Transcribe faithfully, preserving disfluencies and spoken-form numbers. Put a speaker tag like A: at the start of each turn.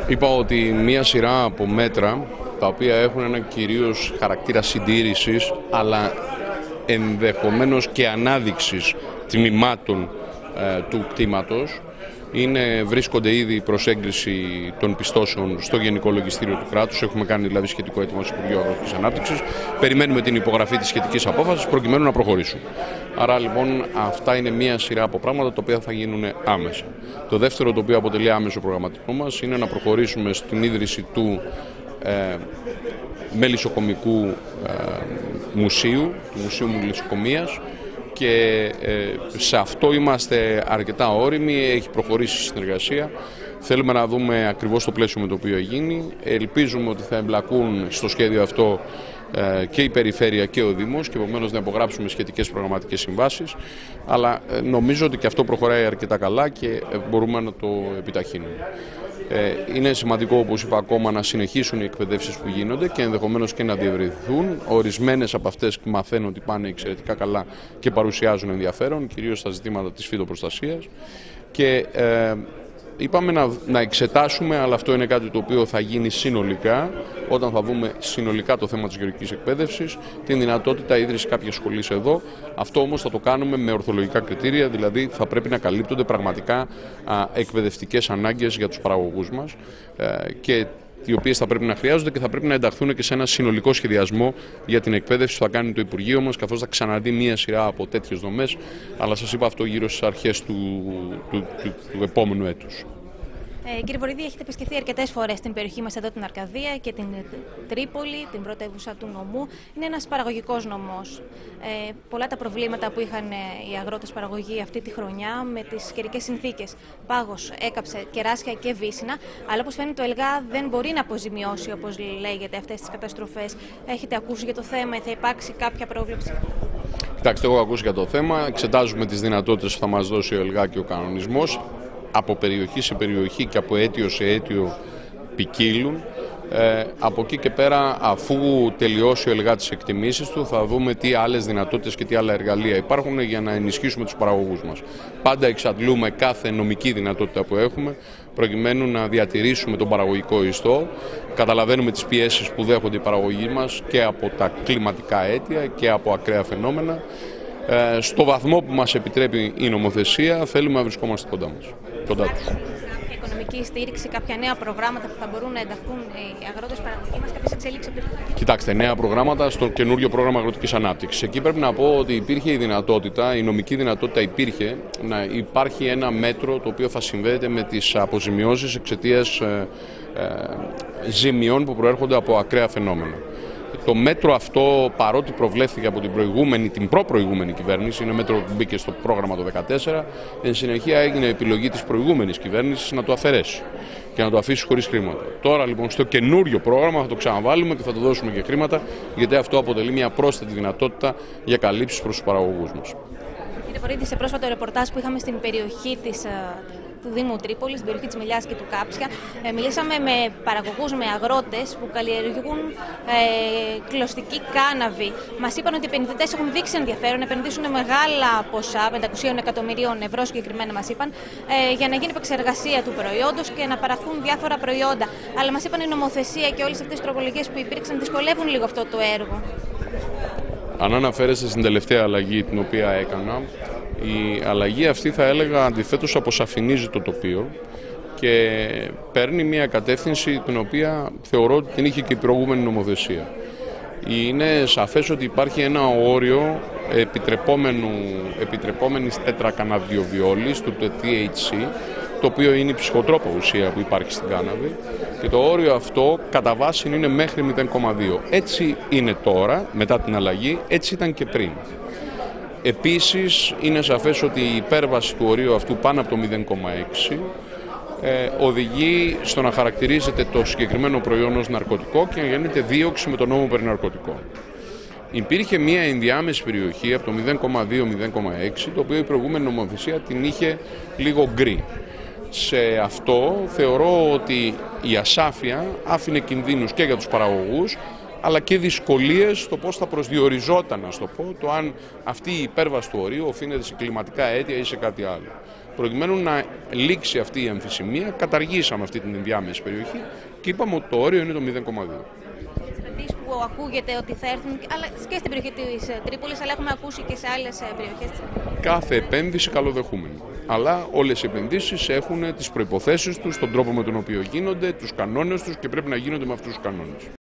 A: Είπα ότι μία σειρά από μέτρα τα οποία έχουν ένα κυρίως χαρακτήρα συντήρησης, αλλά ενδεχομένως και ανάδειξης τμήματων ε, του κτήματος, είναι, βρίσκονται ήδη προς έγκριση των πιστώσεων στο Γενικό Λογιστήριο του Κράτους. Έχουμε κάνει δηλαδή σχετικό έτοιμο στο Υπουργείο Αγροτικής Ανάπτυξης. Περιμένουμε την υπογραφή της σχετικής απόφασης προκειμένου να προχωρήσουμε. Άρα λοιπόν αυτά είναι μία σειρά από πράγματα τα οποία θα γίνουν άμεσα. Το δεύτερο, το οποίο αποτελεί άμεσο προγραμματισμό μας, είναι να προχωρήσουμε στην ίδρυση του ε, μελισσοκομικού ε, μουσείου, του Μουσείου Μελισσοκομείας. Και ε, σε αυτό είμαστε αρκετά όριμοι, έχει προχωρήσει η συνεργασία. Θέλουμε να δούμε ακριβώς το πλαίσιο με το οποίο γίνει. Ελπίζουμε ότι θα εμπλακούν στο σχέδιο αυτό ε, και η Περιφέρεια και ο Δήμος και επομένως να υπογράψουμε σχετικές προγραμματικές συμβάσεις. Αλλά ε, νομίζω ότι και αυτό προχωράει αρκετά καλά και ε, μπορούμε να το επιταχύνουμε. Είναι σημαντικό, όπως είπα, ακόμα να συνεχίσουν οι εκπαιδεύσεις που γίνονται και ενδεχομένως και να διευρυνθούν. Ορισμένες από αυτές μαθαίνω ότι πάνε εξαιρετικά καλά και παρουσιάζουν ενδιαφέρον, κυρίως στα ζητήματα της φυτοπροστασίας. Και ε, είπαμε να, να εξετάσουμε, αλλά αυτό είναι κάτι το οποίο θα γίνει συνολικά, όταν θα δούμε συνολικά το θέμα της γεωργικής εκπαίδευσης, την δυνατότητα ίδρυσης κάποιες σχολής εδώ. Αυτό όμως θα το κάνουμε με ορθολογικά κριτήρια, δηλαδή θα πρέπει να καλύπτονται πραγματικά α, εκπαιδευτικές ανάγκες για τους παραγωγούς μας ε, και οι οποίες θα πρέπει να χρειάζονται και θα πρέπει να ενταχθούν και σε ένα συνολικό σχεδιασμό για την εκπαίδευση που θα κάνει το Υπουργείο μας, καθώς θα ξαναδεί μία σειρά από τέτοιες δομές, αλλά σας είπα αυτό γύρω στις αρχές του, του, του, του επόμενου έτους.
B: Ε, κύριε Βορίδη, έχετε επισκεφθεί αρκετές φορές στην περιοχή μας εδώ την Αρκαδία και την Τρίπολη, την πρωτεύουσα του νομού. Είναι ένας παραγωγικός νομός. Ε, πολλά τα προβλήματα που είχαν οι αγρότες παραγωγή αυτή τη χρονιά με τις καιρικές συνθήκες. Πάγος έκαψε κεράσια και βύσσινα, αλλά όπως φαίνεται το ΕΛΓΑ δεν μπορεί να αποζημιώσει, όπως λέγεται, αυτές τις καταστροφές. Έχετε ακούσει για το θέμα, θα υπάρξει κάποια πρόβλεψη?
A: Κοιτάξτε, έχω ακούσει για το θέμα. Εξετάζουμε τις δυνατότητες που θα μας δώσει ο ΕΛΓΑ και ο κανονισμός. Από περιοχή σε περιοχή και από αίτιο σε αίτιο ποικίλουν. Ε, από εκεί και πέρα, αφού τελειώσει ο ΕΛΓΑ τις εκτιμήσεις του, θα δούμε τι άλλες δυνατότητες και τι άλλα εργαλεία υπάρχουν για να ενισχύσουμε τους παραγωγούς μας. Πάντα εξαντλούμε κάθε νομική δυνατότητα που έχουμε, προκειμένου να διατηρήσουμε τον παραγωγικό ιστό. Καταλαβαίνουμε τις πιέσεις που δέχονται οι παραγωγοί μας και από τα κλιματικά αίτια και από ακραία φαινόμενα. Ε, στο βαθμό που μας επιτρέπει η νομοθεσία, θέλουμε να βρισκόμαστε κοντά μας. Κοντά τους.
B: Οικονομική στήριξη, κάποια νέα προγράμματα που θα μπορούν να ενταχθούν οι αγρότες παραγωγή μας, κάποιες εξέλιξεις?
A: Κοιτάξτε, νέα προγράμματα στο καινούριο πρόγραμμα αγροτικής ανάπτυξης. Εκεί πρέπει να πω ότι υπήρχε η δυνατότητα, η νομική δυνατότητα υπήρχε να υπάρχει ένα μέτρο το οποίο θα συνδέεται με τις αποζημιώσεις εξαιτίας ε, ε, ζημιών που προέρχονται από ακραία φαινόμενα. Το μέτρο αυτό, παρότι προβλέφθηκε από την προηγούμενη, την προπροηγούμενη κυβέρνηση, είναι μέτρο που μπήκε στο πρόγραμμα το δύο χιλιάδες δεκατέσσερα, εν συνεχεία έγινε επιλογή της προηγούμενης κυβέρνησης να το αφαιρέσει και να το αφήσει χωρίς χρήματα. Τώρα λοιπόν στο καινούριο πρόγραμμα θα το ξαναβάλουμε και θα το δώσουμε και χρήματα, γιατί αυτό αποτελεί μια πρόσθετη δυνατότητα για καλύψεις προς τους παραγωγούς μας.
B: Κύριε Βορίδη, σε πρόσφατο ρεπορτάζ που είχαμε στην περιοχή της, του Δήμου Τρίπολης, στην περιοχή της Μιλιάς και του Κάψια, ε, μιλήσαμε με παραγωγούς, με αγρότες που καλλιεργούν ε, κλωστική κάναβη. Μας είπαν ότι οι επενδυτές έχουν δείξει ενδιαφέρον να επενδύσουν μεγάλα ποσά, πεντακόσια εκατομμυρίων ευρώ συγκεκριμένα μας είπαν, ε, για να γίνει επεξεργασία του προϊόντος και να παραχθούν διάφορα προϊόντα. Αλλά μας είπαν η νομοθεσία και όλες αυτές τις τροπολογίες που υπήρξαν δυσκολεύουν λίγο αυτό το έργο.
A: Αν αναφέρεστε στην τελευταία αλλαγή την οποία έκανα, η αλλαγή αυτή θα έλεγα αντιθέτως αποσαφηνίζει το τοπίο και παίρνει μια κατεύθυνση την οποία θεωρώ ότι την είχε και η προηγούμενη νομοθεσία. Είναι σαφές ότι υπάρχει ένα όριο επιτρεπόμενης τετρακαναβιοβιόλης, του τι έιτς σι, το οποίο είναι η ψυχοτρόπα ουσία που υπάρχει στην κάναβη, και το όριο αυτό κατά βάση είναι μέχρι μηδέν κόμμα δύο. Έτσι είναι τώρα, μετά την αλλαγή, έτσι ήταν και πριν. Επίσης, είναι σαφές ότι η υπέρβαση του ορίου αυτού πάνω από το μηδέν κόμμα έξι ε, οδηγεί στο να χαρακτηρίζεται το συγκεκριμένο προϊόν ως ναρκωτικό και να γίνεται δίωξη με τον νόμο περί ναρκωτικών. Υπήρχε μια ενδιάμεση περιοχή από το μηδέν κόμμα δύο με μηδέν κόμμα έξι, το οποίο η προηγούμενη νομοθεσία την είχε λίγο γκρι. Σε αυτό θεωρώ ότι η ασάφεια άφηνε κινδύνους και για τους παραγωγούς, αλλά και δυσκολίες στο πώς θα προσδιοριζόταν, να το πω, το αν αυτή η υπέρβαση του ορίου οφείλεται σε κλιματικά αίτια ή σε κάτι άλλο. Προκειμένου να λήξει αυτή η αμφισημία, καταργήσαμε αυτή την ενδιάμεση περιοχή και είπαμε ότι το όριο είναι το μηδέν κόμμα δύο.
B: Που ακούγεται ότι θα έρθουν αλλά και στην περιοχή της Τρίπολης, αλλά έχουμε ακούσει και σε άλλες περιοχές.
A: Κάθε επένδυση καλοδεχούμενη. Αλλά όλες οι επενδύσεις έχουν τις προϋποθέσεις τους, τον τρόπο με τον οποίο γίνονται, τους κανόνες τους και πρέπει να γίνονται με αυτούς τους κανόνες.